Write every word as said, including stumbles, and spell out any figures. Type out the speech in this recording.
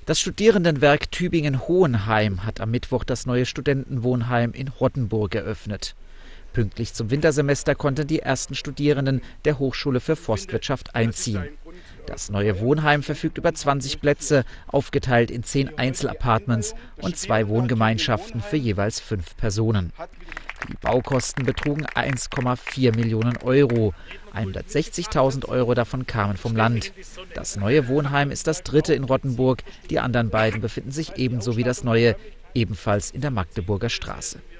Das Studierendenwerk Tübingen-Hohenheim hat am Mittwoch das neue Studentenwohnheim in Rottenburg eröffnet. Pünktlich zum Wintersemester konnten die ersten Studierenden der Hochschule für Forstwirtschaft einziehen. Das neue Wohnheim verfügt über zwanzig Plätze, aufgeteilt in zehn Einzelapartments und zwei Wohngemeinschaften für jeweils fünf Personen. Die Baukosten betrugen eins Komma vier Millionen Euro. hundertsechzigtausend Euro davon kamen vom Land. Das neue Wohnheim ist das dritte in Rottenburg. Die anderen beiden befinden sich ebenso wie das neue, ebenfalls in der Magdeburger Straße.